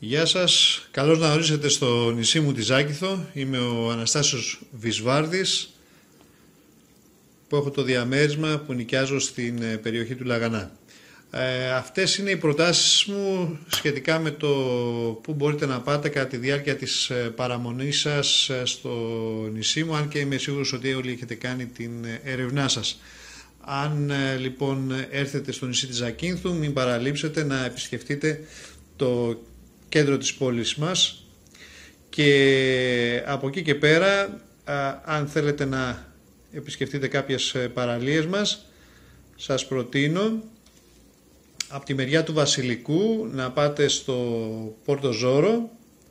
Γεια σας, καλώς να ορίσετε στο νησί μου τη Ζάκυνθο. Είμαι ο Αναστάσιος Βυσβάρδης που έχω το διαμέρισμα που νοικιάζω στην περιοχή του Λαγανά. Αυτές είναι οι προτάσεις μου σχετικά με το που μπορείτε να πάτε κατά τη διάρκεια της παραμονής σας στο νησί μου, αν και είμαι σίγουρος ότι όλοι έχετε κάνει την έρευνά σας. Αν λοιπόν έρθετε στο νησί της Ζακύνθου, μην παραλείψετε να επισκεφτείτε το κέντρο της πόλης μας και από εκεί και πέρα, αν θέλετε να επισκεφτείτε κάποιες παραλίες μας, σας προτείνω από τη μεριά του Βασιλικού να πάτε στο Πόρτο Ζόρο,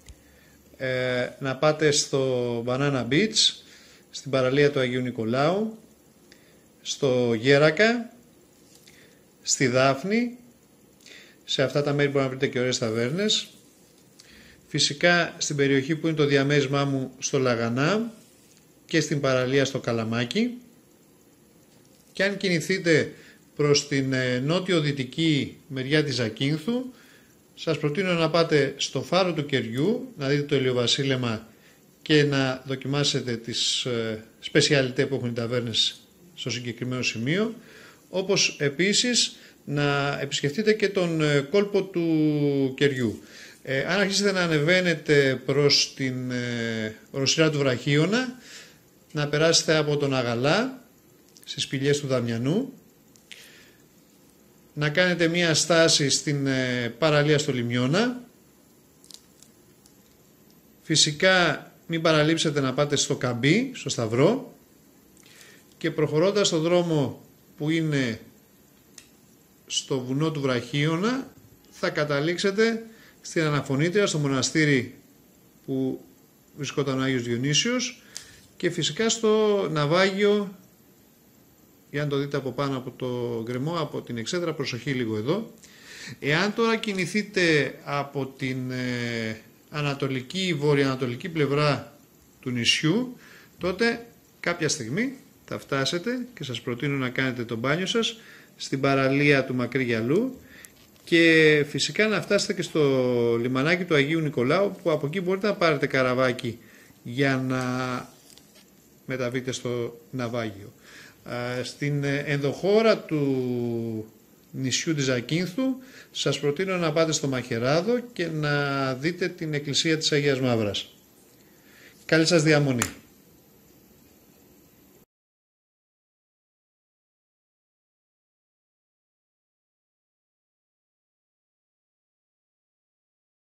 να πάτε στο Banana Beach, στην παραλία του Αγίου Νικολάου, στο Γέρακα, στη Δάφνη. Σε αυτά τα μέρη μπορείτε να βρείτε και ωραίες ταβέρνες. Φυσικά στην περιοχή που είναι το διαμέρισμά μου στο Λαγανά και στην παραλία στο Καλαμάκι. Και αν κινηθείτε προς την νότιο-δυτική μεριά της Ζακύνθου, σας προτείνω να πάτε στο Φάρο του Κεριού, να δείτε το ηλιοβασίλεμα και να δοκιμάσετε τις σπεσιαλιτέ που έχουν οι ταβέρνες στο συγκεκριμένο σημείο, όπως επίσης να επισκεφτείτε και τον κόλπο του Κεριού. Αν αρχίσετε να ανεβαίνετε προς την οροσειρά του Βραχίωνα, να περάσετε από τον Αγαλά στις σπηλιές του Δαμιανού, να κάνετε μία στάση στην παραλία στο Λιμιώνα. Φυσικά μην παραλείψετε να πάτε στο Καμπί, στο Σταυρό, και προχωρώντας στον δρόμο που είναι στο βουνό του Βραχίωνα θα καταλήξετε στην Αναφωνήτρια, στο μοναστήρι που βρισκόταν ο Άγιος Διονύσιος, και φυσικά στο ναυάγιο, για να το δείτε από πάνω από το γκρεμό, από την εξέδρα, προσοχή λίγο εδώ. Εάν τώρα κινηθείτε από την ανατολική, βορειοανατολική πλευρά του νησιού, τότε κάποια στιγμή θα φτάσετε και σας προτείνω να κάνετε το μπάνιο σας στην παραλία του Μακρύ Γυαλού και φυσικά να φτάσετε και στο λιμανάκι του Αγίου Νικολάου, που από εκεί μπορείτε να πάρετε καραβάκι για να μεταβείτε στο ναυάγιο. Στην ενδοχώρα του νησιού της Ζακύνθου σας προτείνω να πάτε στο Μαχαιράδο και να δείτε την εκκλησία της Αγίας Μαύρας. Καλή σας διαμονή.